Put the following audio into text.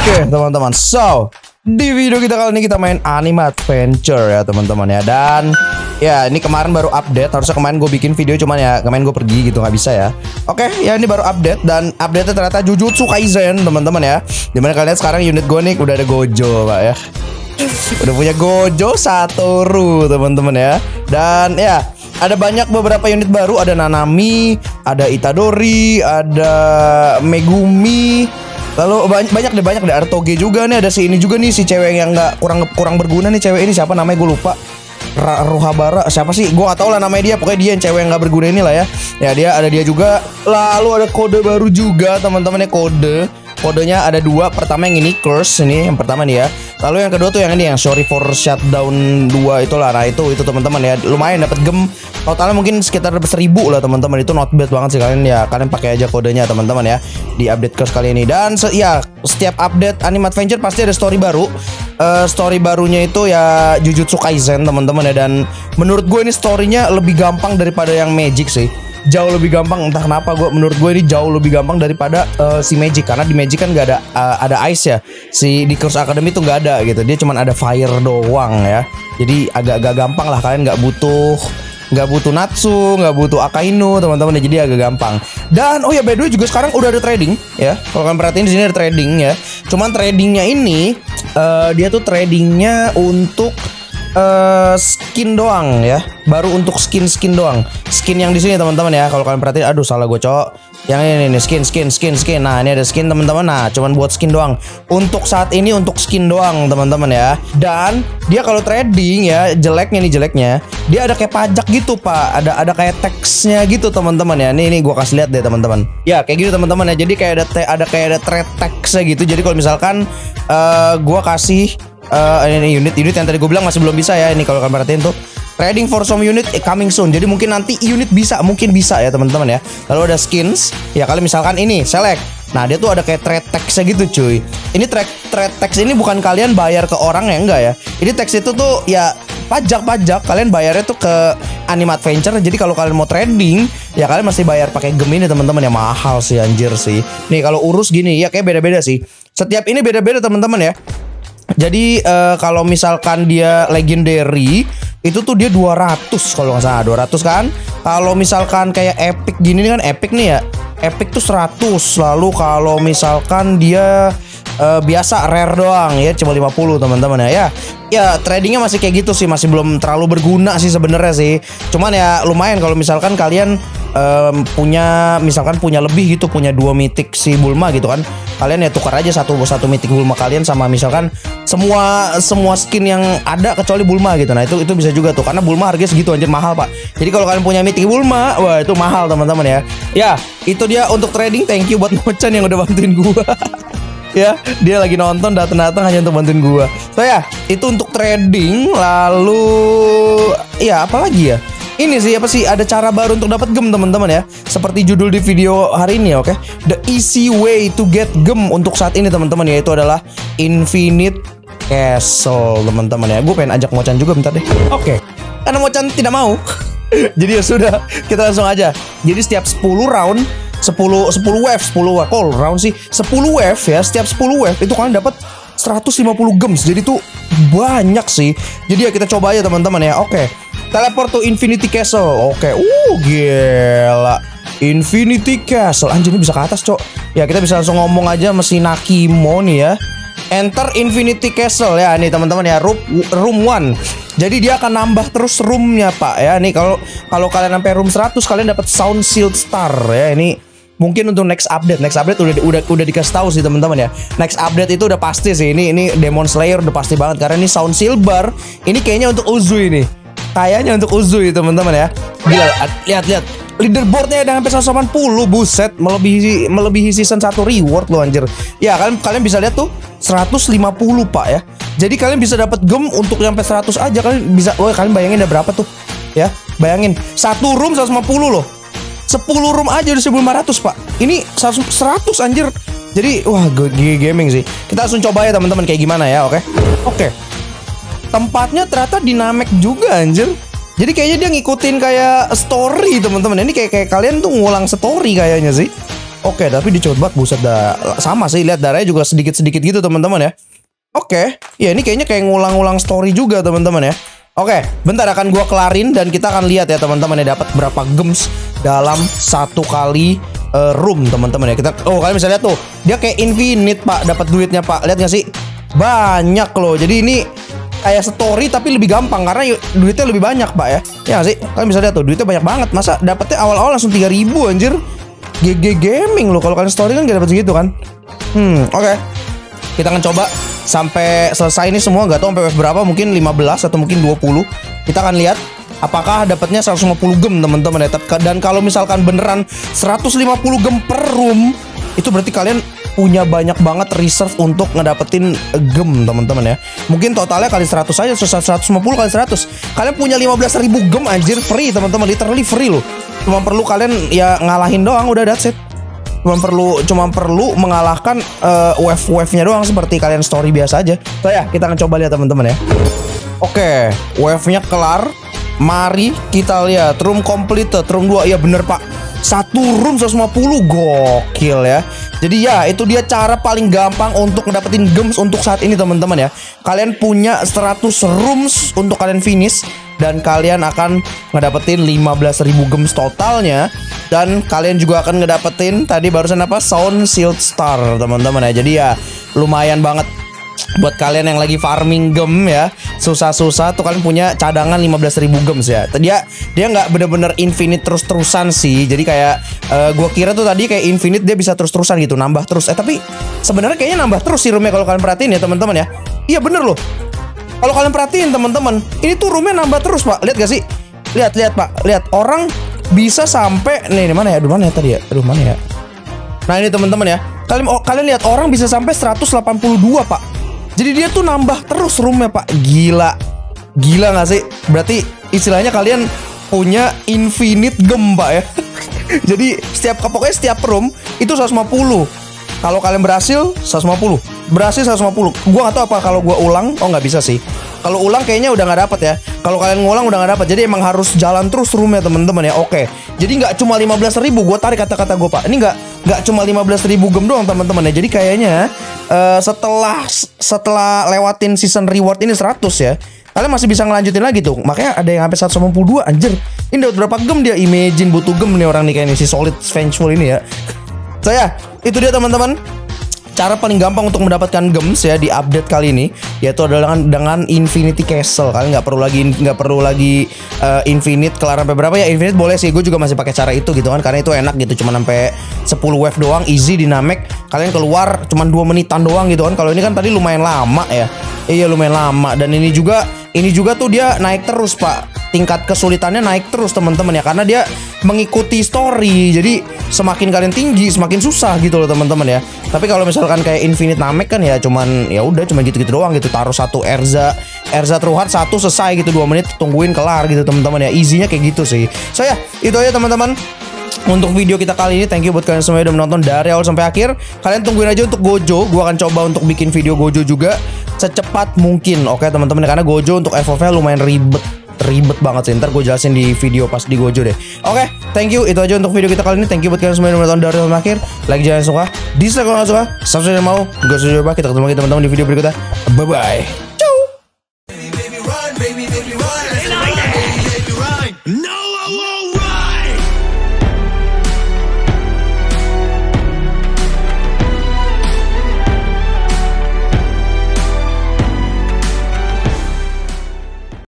Oke, teman-teman. So, di video kita kali ini kita main Anime Adventure ya, teman-teman ya. Dan ya, ini kemarin baru update. Harusnya kemarin gue bikin video, cuman ya kemarin gue pergi gitu, nggak bisa ya. Oke, ya ini baru update. Dan update-nya ternyata Jujutsu Kaisen, teman-teman ya. Dimana kalian sekarang unit gue nih udah ada Gojo, Pak ya. Udah punya Gojo Satoru, teman-teman ya. Dan ya, ada banyak beberapa unit baru. Ada Nanami, ada Itadori, ada Megumi. Lalu banyak deh Artoge juga nih, ada si ini juga nih, si cewek yang nggak kurang berguna nih, cewek ini siapa namanya gue lupa. Rohabara siapa sih? Gue gak tau lah namanya dia, pokoknya dia yang cewek yang nggak berguna ini lah ya. Ya dia juga. Lalu ada kode baru juga, teman-teman ya, kodenya ada dua. Pertama yang ini curse, ini yang pertama nih ya. Lalu yang kedua tuh yang ini, yang sorry for shutdown 2 itulah. Nah itu teman-teman ya, lumayan dapat gem. Totalnya mungkin sekitar 1000 lah, teman-teman. Itu not bad banget sih, kalian pakai aja kodenya, teman-teman ya, di update curse kali ini. Dan setiap update Anime Adventure pasti ada story baru. Story barunya itu ya Jujutsu Kaisen, teman-teman ya. Dan menurut gue ini storynya lebih gampang daripada yang Magic sih. Jauh lebih gampang, entah kenapa menurut gue ini jauh lebih gampang daripada si Magic, karena di Magic kan nggak ada ice ya, di Curse Academy tuh nggak ada gitu, dia cuma ada fire doang ya, jadi agak gampang lah, kalian nggak butuh Natsu, nggak butuh Akainu, teman-teman ya, jadi agak gampang. Dan oh ya, by the way juga sekarang udah ada trading ya, kalau kalian perhatiin di sini ada trading ya, cuman tradingnya ini dia tuh tradingnya untuk skin doang ya, baru untuk skin doang. Skin yang di sini, teman-teman ya, kalau kalian perhatiin, aduh salah gue cowok. Yang ini nih, skin. Nah, ini ada skin, teman-teman. Nah, cuman buat skin doang. Untuk saat ini untuk skin doang, teman-teman ya. Dan dia kalau trading ya, jeleknya dia ada kayak pajak gitu, Pak. Ada kayak teksnya gitu, teman-teman ya. Nih gue kasih lihat deh, teman-teman. Ya, kayak gitu, teman-teman ya. Jadi kayak ada trade teksnya gitu. Jadi kalau misalkan gue kasih ini unit yang tadi gue bilang masih belum bisa ya. Ini kalau kalian perhatiin tuh, trading for some unit coming soon. Jadi mungkin nanti unit mungkin bisa ya, teman-teman ya. Lalu ada skins. Ya kalian misalkan ini select. Nah, dia tuh ada kayak trade text-nya gitu, cuy. Ini trade text ini bukan kalian bayar ke orang ya, enggak ya. Ini teks itu tuh ya pajak. Kalian bayarnya tuh ke Anime Adventure. Jadi kalau kalian mau trading, ya kalian mesti bayar pakai gem ini, teman-teman ya. Mahal sih, anjir sih. Nih kalau urus gini ya kayak beda-beda sih. Setiap ini beda-beda, teman-teman ya. Jadi kalau misalkan dia legendary itu tuh dia 200 kalau nggak salah, 200 kan. Kalau misalkan kayak epic gini nih kan, epic nih ya, epic tuh 100. Lalu kalau misalkan dia biasa rare doang ya cuma 50, teman-teman ya. Ya tradingnya masih kayak gitu sih, masih belum terlalu berguna sih sebenarnya sih. Cuman ya lumayan kalau misalkan kalian punya lebih gitu, punya 2 mythic si Bulma gitu kan, kalian ya tukar aja satu mythic Bulma kalian sama misalkan semua skin yang ada kecuali Bulma gitu. Nah itu bisa juga tuh, karena Bulma harganya segitu, anjir mahal, Pak. Jadi kalau kalian punya mythic Bulma, wah itu mahal, teman-teman ya. Ya itu dia untuk trading. Thank you buat Mochan yang udah bantuin gua. Ya, dia lagi nonton, datang hanya untuk bantuin gua. So ya, itu untuk trading. Lalu ya apa lagi ya? Ini sih ada cara baru untuk dapat gem, teman-teman ya. Seperti judul di video hari ini, oke. The easy way to get gem untuk saat ini, teman-teman, yaitu adalah Infinite Castle, teman-teman ya. Gue pengen ajak Mochan juga bentar deh. Oke. Karena Mochan tidak mau. Jadi ya sudah, kita langsung aja. Jadi setiap 10 round 10 round sih, 10 wave ya, setiap 10 wave itu kalian dapat 150 gems. Jadi tuh banyak sih. Jadi ya kita coba aja, teman-teman ya. Oke. Teleport to Infinity Castle. Oke. Gila. Infinity Castle. Anjir, ini bisa ke atas, Cok. Ya, kita bisa langsung ngomong aja mesin Nakimo nih ya. Enter Infinity Castle ya, nih teman-teman ya, room 1. Jadi dia akan nambah terus roomnya, Pak ya. Nih kalau kalian sampai room 100 kalian dapat Sound Shield Star ya. Ini mungkin untuk next update udah dikasih tahu sih, teman-teman ya. Next update itu udah pasti sih. Ini Demon Slayer udah pasti banget, karena ini Sound Silver. Ini kayaknya untuk Uzui nih. Kayaknya untuk Uzui, teman-teman ya. Gila, lihat. Leaderboardnya ada sampai 180, buset, melebihi season 1 reward lo, anjir. Ya, kalian bisa lihat tuh 150, Pak ya. Jadi kalian bisa dapat gem untuk sampai 100 aja. Kalian bisa, kalian bayangin ada berapa tuh? Ya, bayangin. 1 room 150 loh. 10 room aja udah 1500, Pak. Ini 100 anjir. Jadi wah, gaming sih. Kita langsung coba ya, teman-teman, kayak gimana ya, oke. Tempatnya ternyata dynamic juga, anjir. Jadi kayaknya dia ngikutin kayak story, teman-teman. Ini kayak kalian tuh ngulang story kayaknya sih. Oke, tapi dicot banget, buset dah. Sama sih, lihat darahnya juga sedikit-sedikit gitu teman-teman ya. Oke, ya ini kayaknya kayak ngulang-ngulang story juga teman-teman ya. Oke, bentar akan gua kelarin dan kita akan lihat ya teman-teman ya dapat berapa gems dalam satu kali room teman-teman ya. Kalian bisa lihat tuh, dia kayak infinite Pak, dapat duitnya Pak. Lihat gak sih? Banyak loh. Jadi ini kayak story tapi lebih gampang karena duitnya lebih banyak Pak ya. Ya gak sih? Kalian bisa lihat tuh, duitnya banyak banget. Masa dapetnya awal-awal langsung 3.000 anjir. GG gaming loh. Kalau kalian story kan gak dapet segitu kan. Oke. Kita akan coba sampai selesai ini semua, nggak tahu sampai wave berapa, mungkin 15 atau mungkin 20. Kita akan lihat apakah dapatnya 150 gem teman-teman ya. Dan kalau misalkan beneran 150 gem per room, itu berarti kalian punya banyak banget reserve untuk ngedapetin gem teman-teman ya. Mungkin totalnya kali 100 aja, 150 kali 100. Kalian punya 15.000 gem anjir, free teman-teman, literally free loh. Cuma perlu kalian ya ngalahin doang, udah that's it. Cuma perlu mengalahkan wave-wave-nya doang seperti kalian story biasa aja. So ya, kita akan coba lihat teman-teman ya. Oke, wave-nya kelar. Mari kita lihat room completed, room 2. Ya bener Pak. Satu room 150, gokil ya. Jadi ya, itu dia cara paling gampang untuk ngedapetin gems untuk saat ini teman-teman ya. Kalian punya 100 rooms untuk kalian finish dan kalian akan ngedapetin 15.000 gems totalnya. Dan kalian juga akan ngedapetin tadi barusan apa? Sound Shield Star teman-teman ya. Jadi ya lumayan banget buat kalian yang lagi farming gem ya, susah-susah tuh kalian punya cadangan 15.000 gems ya. Dia nggak bener-bener infinite terus-terusan sih. Jadi kayak gua kira tuh tadi kayak infinite dia bisa terus-terusan gitu, nambah terus. Tapi sebenarnya kayaknya nambah terus sih roomnya kalau kalian perhatiin ya teman-teman ya. Iya bener loh. Kalau kalian perhatiin teman-teman, ini tuh roomnya nambah terus Pak. Lihat gak sih? Lihat Pak. Lihat orang bisa sampai nih di mana ya? Aduh mana ya tadi ya? Aduh mana ya? Nah ini teman-teman ya. Kalian lihat orang bisa sampai 182 Pak. Jadi dia tuh nambah terus roomnya Pak. Gila gak sih? Berarti istilahnya kalian punya infinite gem Pak ya. Jadi pokoknya setiap room itu 150. Kalau kalian berhasil 150. Berhasil 150. Gua nggak tahu apa kalau gua ulang. Oh nggak bisa sih. Kalau ulang kayaknya udah nggak dapat ya. Kalau kalian ngulang udah nggak dapat. Jadi emang harus jalan terus roomnya teman-teman ya. Oke. Jadi nggak cuma 15.000. Gue tarik kata-kata gue Pak. Ini nggak cuma 15.000 gem doang teman-teman ya. Jadi kayaknya setelah lewatin season reward ini 100 ya, kalian masih bisa ngelanjutin lagi tuh. Makanya ada yang sampai 192 anjir. Ini dapat berapa gem dia? Imagine butuh gem nih orang nih kayaknya si Solid Vengeful ini ya. Saya itu dia teman-teman. Cara paling gampang untuk mendapatkan gems ya di update kali ini yaitu adalah dengan Infinity Castle. Kalian nggak perlu lagi Infinite kelar sampai berapa ya? Infinite boleh sih, gue juga masih pakai cara itu gitu kan, karena itu enak gitu, cuma sampai 10 wave doang, easy, dynamic. Kalian keluar cuma 2 menitan doang gitu kan. Kalau ini kan tadi lumayan lama ya. Iya lumayan lama. Dan ini juga tuh dia naik terus Pak. Tingkat kesulitannya naik terus teman-teman ya, karena dia mengikuti story. Jadi semakin kalian tinggi semakin susah gitu loh teman-teman ya. Tapi kalau misalkan kayak Infinite Namek kan ya cuman gitu-gitu doang gitu. Taruh satu Erza True Heart 1 selesai gitu, 2 menit tungguin kelar gitu teman-teman ya. Easy-nya kayak gitu sih. So ya, itu aja teman-teman untuk video kita kali ini. Thank you buat kalian semua yang udah menonton dari awal sampai akhir. Kalian tungguin aja untuk Gojo. Gua akan coba untuk bikin video Gojo juga secepat mungkin. Oke teman-teman, karena Gojo untuk FOV lumayan ribet banget sih. Ntar gue jelasin di video pas di Gojo deh. Oke, thank you. Itu aja untuk video kita kali ini. Thank you buat kalian semua yang udah menonton dari awal sampai akhir. Like jangan suka, dislike kalau nggak suka, subscribe yang mau. Gue sudah coba. Kita ketemu lagi teman-teman di video berikutnya. Bye bye. Ciao. Baby, run, baby, run. No!